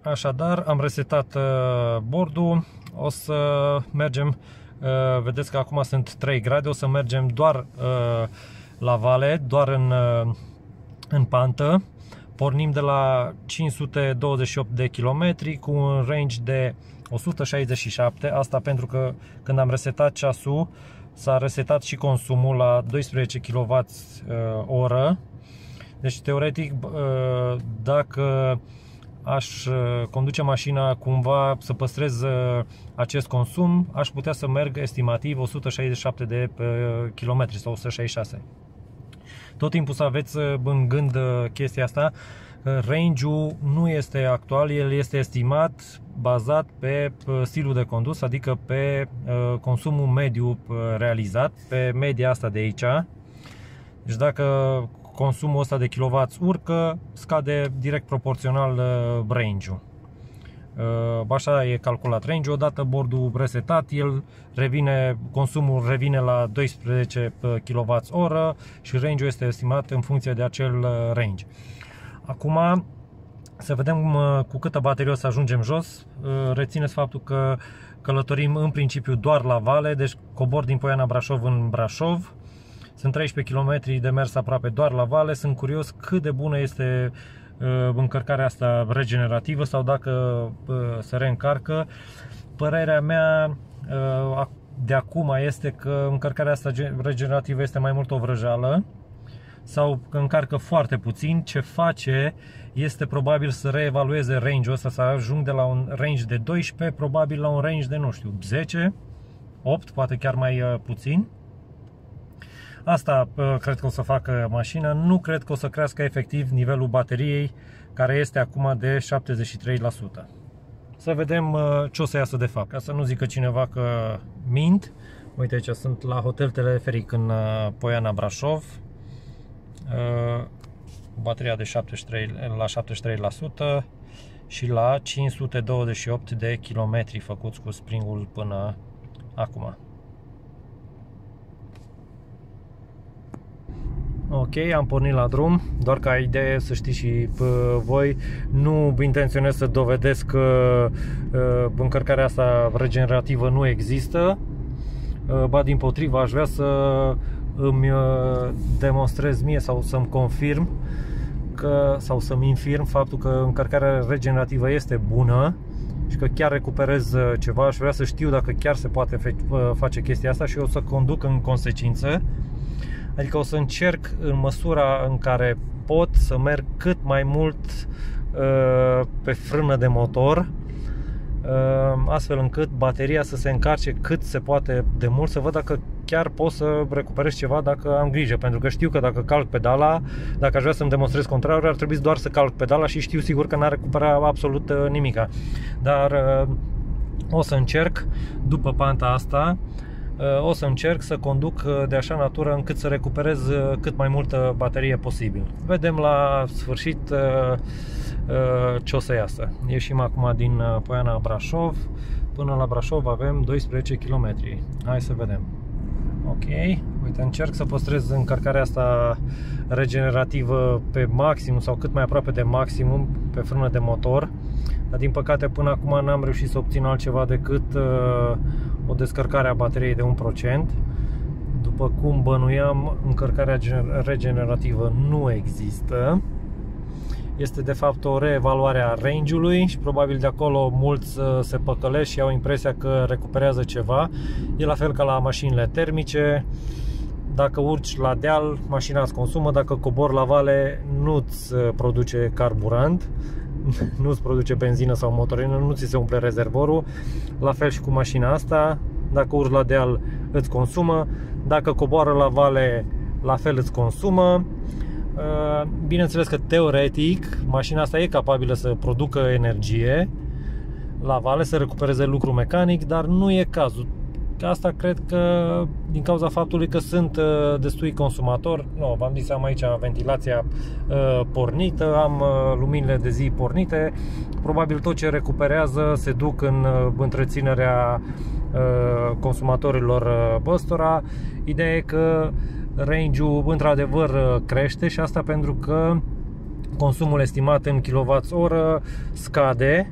Așadar, am resetat bordul, o să mergem, vedeți că acum sunt 3 grade, o să mergem doar la vale, doar în pantă. Pornim de la 528 de kilometri cu un range de 167, asta pentru că când am resetat ceasul s-a resetat și consumul la 12 kWh. Deci teoretic, dacă aș conduce mașina cumva să păstrez acest consum, aș putea să merg estimativ 167 de kilometri sau 166. Tot timpul să aveți în gând chestia asta, range-ul nu este actual, el este estimat bazat pe stilul de condus, adică pe consumul mediu realizat, pe media asta de aici. Deci dacă consumul ăsta de kilowatt urcă, scade direct proporțional range-ul. Așa e calculat range-ul. Odată bordul resetat, consumul revine la 12 kWh și range-ul este estimat în funcție de acel range. Acum să vedem cu câtă baterie o să ajungem jos. Rețineți faptul că călătorim în principiu doar la vale, deci cobor din Poiana Brașov în Brașov. Sunt 13 km de mers aproape doar la vale. Sunt curios cât de bună este încărcarea asta regenerativă sau dacă se reîncarcă. Părerea mea de acum este că încărcarea asta regenerativă este mai mult o vrăjeală sau că încarcă foarte puțin. Ce face este probabil să reevalueze range-ul ăsta, să ajung de la un range de 12 probabil la un range de, nu știu, 10, 8, poate chiar mai puțin. Asta cred că o să facă mașina. Nu cred că o să crească efectiv nivelul bateriei, care este acum de 73%. Să vedem ce o să iasă de fapt. Ca să nu zică cineva că mint. Uite, aici sunt la Hotel Teleferic în Poiana Brașov. Bateria de 73, la 73% și la 528 de kilometri făcuți cu springul până acum. Ok, am pornit la drum, doar ca idee să știți și voi, nu intenționez să dovedesc că încărcarea asta regenerativă nu există, ba dimpotrivă, aș vrea să îmi demonstrez mie sau să-mi confirm sau să-mi infirm faptul că încărcarea regenerativă este bună și că chiar recuperez ceva. Aș vrea să știu dacă chiar se poate face chestia asta și o să conduc în consecință. Adică o să încerc în măsura în care pot să merg cât mai mult pe frână de motor, astfel încât bateria să se încarce cât se poate de mult, să văd dacă chiar pot să recuperez ceva dacă am grijă. Pentru că știu că dacă calc pedala, dacă aș vrea să-mi demonstrez contrariul, ar trebui doar să calc pedala și știu sigur că n-ar recupera absolut nimica. Dar o să încerc după panta asta, o să încerc să conduc de așa natură încât să recuperez cât mai multă baterie posibil. Vedem la sfârșit ce o să iasă. Ieșim acum din Poiana Brașov. Până la Brașov avem 12 km. Hai să vedem. Ok, uite, încerc să păstrez încărcarea asta regenerativă pe maximum sau cât mai aproape de maximum pe frână de motor. Dar din păcate până acum n-am reușit să obțin altceva decât o descărcare a bateriei de 1%. După cum bănuiam, încărcarea regenerativă nu există. Este de fapt o reevaluare a range-ului și probabil de acolo mulți se păcălesc și au impresia că recuperează ceva. E la fel ca la mașinile termice. Dacă urci la deal, mașina îți consumă, dacă cobori la vale, nu-ți produce carburant, nu-ți produce benzină sau motorină, nu ți se umple rezervorul. La fel și cu mașina asta, dacă urci la deal, îți consumă, dacă coboară la vale, la fel îți consumă. Bineînțeles că teoretic mașina asta e capabilă să producă energie la vale, să recupereze lucru mecanic, dar nu e cazul. Asta cred că din cauza faptului că sunt destui consumatori. V-am zis, am aici ventilația pornită, am luminile de zi pornite. Probabil tot ce recuperează se duc în întreținerea consumatorilor ăstora. Ideea e că range-ul într-adevăr crește și asta pentru că consumul estimat în kWh scade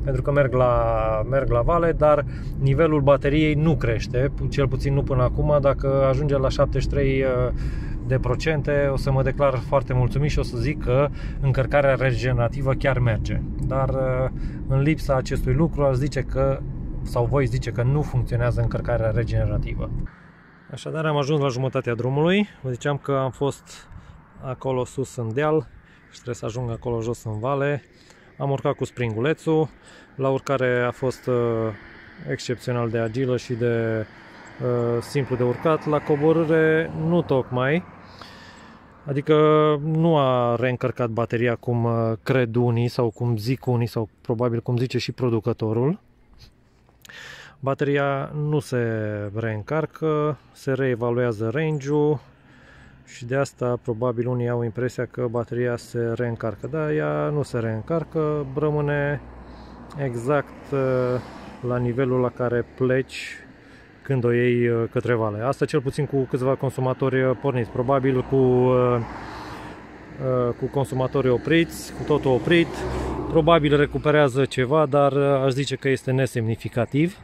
pentru că merg la vale, dar nivelul bateriei nu crește, cel puțin nu până acum. Dacă ajunge la 73%, o să mă declar foarte mulțumit și o să zic că încărcarea regenerativă chiar merge. Dar în lipsa acestui lucru aș zice că, sau voi zice că nu funcționează încărcarea regenerativă. Așadar am ajuns la jumătatea drumului. Vă ziceam că am fost acolo sus în deal și trebuie să ajung acolo jos în vale. Am urcat cu springulețul. La urcare a fost excepțional de agilă și de simplu de urcat. La coborâre nu tocmai. Adică nu a reîncărcat bateria cum cred unii sau cum zic unii sau probabil cum zice și producătorul. Bateria nu se reîncarcă, se reevaluează range-ul și de asta probabil unii au impresia că bateria se reîncarcă. Dar ea nu se reîncarcă, rămâne exact la nivelul la care pleci când o iei către vale. Asta cel puțin cu câțiva consumatori porniți, probabil cu consumatorii opriți, cu totul oprit, probabil recuperează ceva, dar aș zice că este nesemnificativ.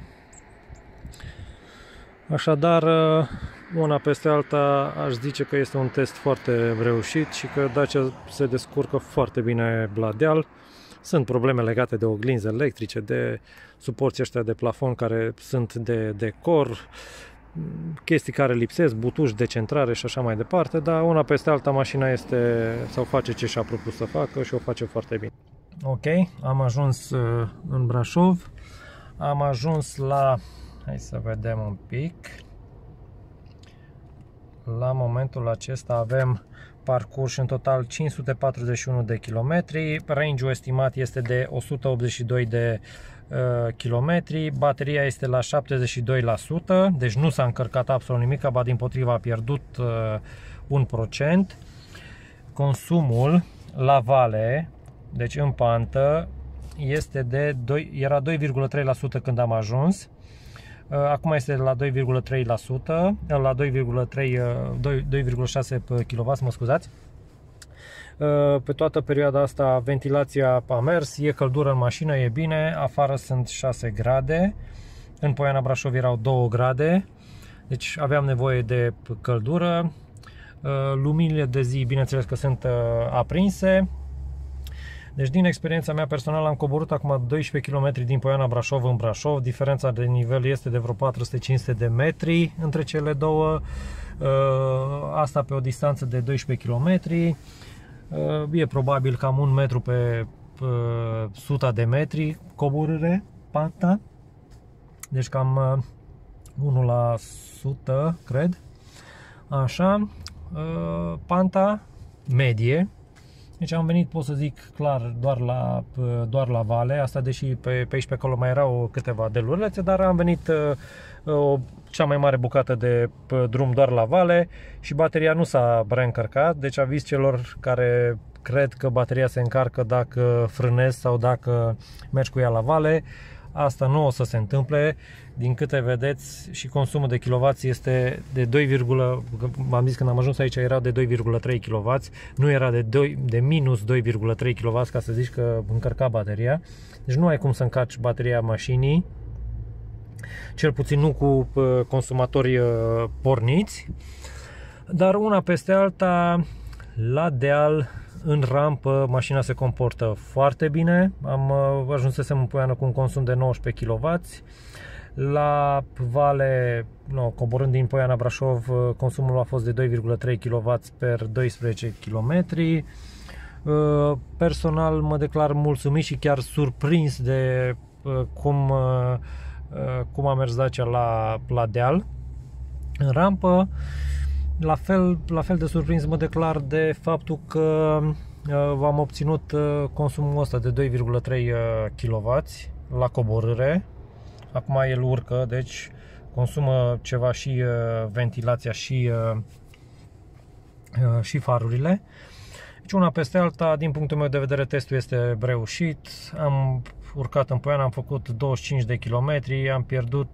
Așadar, una peste alta, aș zice că este un test foarte reușit și că Dacia se descurcă foarte bine la deal. Sunt probleme legate de oglinzi electrice, de suporții ăștia de plafon care sunt de decor, chestii care lipsesc, butuși de centrare și așa mai departe, dar una peste alta mașina este sau face ce și-a propus să facă și o face foarte bine. Ok, am ajuns în Brașov, am ajuns la, hai să vedem un pic, la momentul acesta avem parcurs în total 541 de kilometri, range-ul estimat este de 182 de kilometri, bateria este la 72%, deci nu s-a încărcat absolut nimic, ba dimpotrivă a pierdut 1%. Consumul la vale, deci în pantă, este de era 2,3% când am ajuns. Acum este la 2,3%, la 2,6 kW, mă scuzați. Pe toată perioada asta ventilația a mers, e căldură în mașină, e bine, afară sunt 6 grade, în Poiana Brașov erau 2 grade, deci aveam nevoie de căldură. Luminile de zi, bineînțeles că sunt aprinse. Deci din experiența mea personală am coborât acum 12 km din Poiana Brașov în Brașov. Diferența de nivel este de vreo 400-500 de metri între cele două. Asta pe o distanță de 12 km. E probabil cam 1 metru pe 100 de metri coborâre, panta. Deci cam 1 la 100, cred. Așa. Panta medie. Deci am venit, pot să zic clar, doar la vale, asta deși pe aici pe acolo mai erau câteva delulețe, dar am venit cea mai mare bucată de drum doar la vale și bateria nu s-a reîncărcat, deci aviz celor care cred că bateria se încarcă dacă frânezi sau dacă mergi cu ea la vale, asta nu o să se întâmple. Din câte vedeți, și consumul de kilowați este de 2, am zis când am ajuns aici era de 2,3 kW, nu era de minus 2,3 kW, ca să zici că încărca bateria. Deci nu ai cum să încarci bateria mașinii, cel puțin nu cu consumatori porniți. Dar una peste alta, la deal, în rampă, mașina se comportă foarte bine. Ajunsesem în Poiană cu un consum de 19 kW. La vale, coborând din Poiana Brașov, consumul a fost de 2,3 kW per 12 km. Personal mă declar mulțumit și chiar surprins de cum a mers Dacia la deal. În rampă, la fel de surprins mă declar de faptul că am obținut consumul ăsta de 2,3 kW la coborâre. Acum el urcă, deci consumă ceva și ventilația și farurile. Deci una peste alta, din punctul meu de vedere, testul este reușit. Am urcat în Poiana, am făcut 25 de kilometri, am pierdut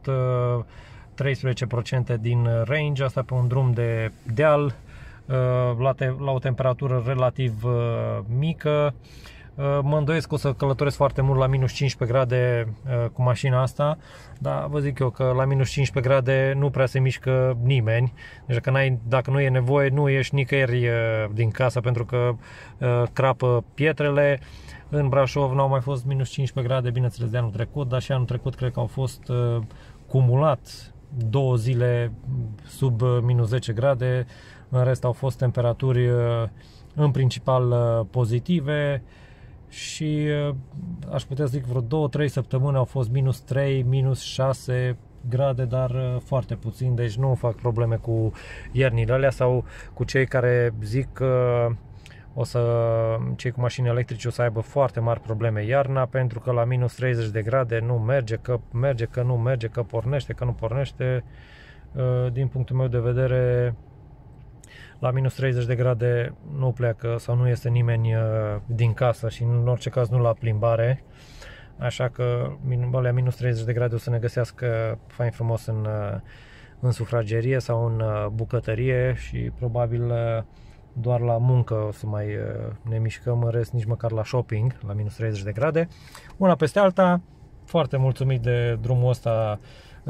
13% din range, asta pe un drum de deal, la o temperatură relativ mică. Mă îndoiesc că o să călătoresc foarte mult la minus 15 grade cu mașina asta, dar vă zic eu că la minus 15 grade nu prea se mișcă nimeni. Deci dacă nu e nevoie, nu ieși nicăieri din casă, pentru că crapă pietrele. În Brașov n-au mai fost minus 15 grade, bineînțeles, de anul trecut, dar și anul trecut cred că au fost cumulat 2 zile sub minus 10 grade. În rest au fost temperaturi în principal pozitive și aș putea să zic vreo 2-3 săptămâni au fost minus 3, minus 6 grade, dar foarte puțin, deci nu fac probleme cu iernile alea, sau cu cei care zic că cei cu mașini electrice o să aibă foarte mari probleme iarna, pentru că la minus 30 de grade nu merge, că merge, că nu merge, că pornește, că nu pornește. Din punctul meu de vedere, la minus 30 de grade nu pleacă sau nu este nimeni din casă și în orice caz nu la plimbare. Așa că la minus 30 de grade o să ne găsească fain frumos în sufragerie sau în bucătărie și probabil doar la muncă o să mai ne mișcăm, în rest nici măcar la shopping la minus 30 de grade. Una peste alta, foarte mulțumit de drumul ăsta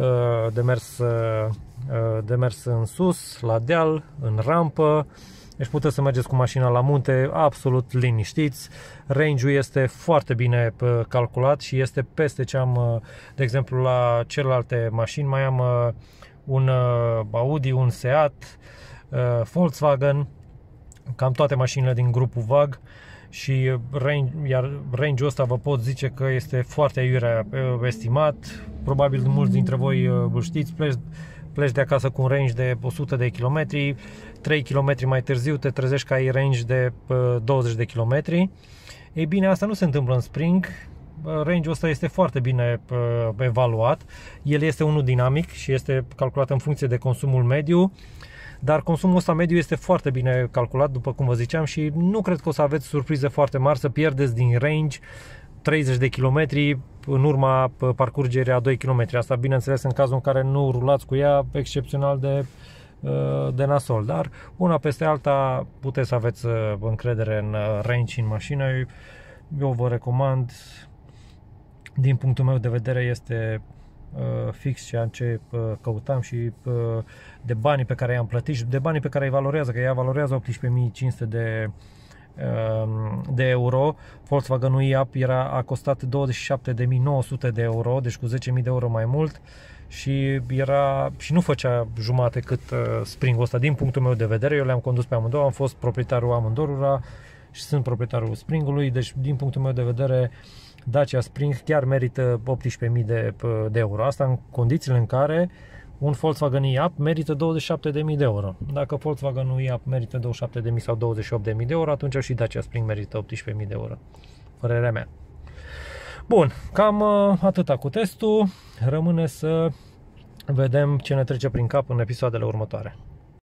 de mers în sus, la deal, în rampă. Deci puteți să mergeți cu mașina la munte absolut liniștiți. Range-ul este foarte bine calculat și este peste ce am, de exemplu, la celelalte mașini. Mai am un Audi, un Seat, Volkswagen, cam toate mașinile din grupul VAG, și range-ul ăsta vă pot zice că este foarte aiurea estimat. Probabil mulți dintre voi îl știți, pleci de acasă cu un range de 100 de km, 3 km mai târziu te trezești că ai range de 20 de km. Ei bine, asta nu se întâmplă în Spring. Range-ul ăsta este foarte bine evaluat. El este unul dinamic și este calculat în funcție de consumul mediu. Dar consumul ăsta mediu este foarte bine calculat, după cum vă ziceam, și nu cred că o să aveți surprize foarte mari să pierdeți din range 30 de km în urma parcurgerii a 2 km. Asta, bineînțeles, în cazul în care nu rulați cu ea excepțional de nasol. Dar una peste alta puteți să aveți încredere în range și în mașină. Eu vă recomand, din punctul meu de vedere, este fix ceea ce căutam și de banii pe care i-am plătit și de banii pe care îi valorează, că ea valorează 18.500 de euro. Volkswagen e-Up a costat 27.900 de euro, deci cu 10.000 de euro mai mult, și nu făcea jumate cât Spring-ul ăsta, din punctul meu de vedere. Eu le-am condus pe amândouă, am fost proprietarul amândorura și sunt proprietarul Spring-ului, deci din punctul meu de vedere Dacia Spring chiar merită 18.000 de euro. Asta în condițiile în care un Volkswagen e-Up merită 27.000 de euro. Dacă Volkswagen e-Up merită 27.000 sau 28.000 de euro, atunci și Dacia Spring merită 18.000 de euro. Părerea mea. Bun, cam atâta cu testul. Rămâne să vedem ce ne trece prin cap în episoadele următoare.